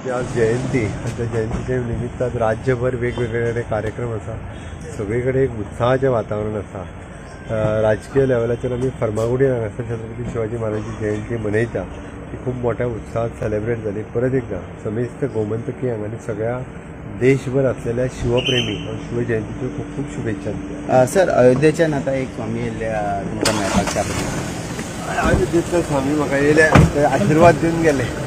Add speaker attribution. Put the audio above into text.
Speaker 1: महाराजांची आज जयंती आणि त्या जयंतीच्या निमित्तान राज्यभर वेगवेगळे कार्यक्रम आसा. सगळीकडे एक उत्साहाचें वातावरण आसा. राजकीय लेवलाचेर आमी फर्मागुडी हांगासर छत्रपती शिवाजी महाराजांची जयंती मनयता. ती खूब मोठ्या उत्साहात सेलेब्रेट जाली. परत एकदा समेस्त गोमंतकी हांगानी सगळ्या देशभर असलेल्या शिवप्रेमी शिवजयंतीच्यो खूप खूप शुभेच्छा.
Speaker 2: सर, अयोध्येच्यान आतां एक स्वामी येयल्ले तुमकां मेळपाक त्या बद्दल
Speaker 1: अयोध्येंतले स्वामी म्हाका येयले आशिर्वाद दिवन गेले.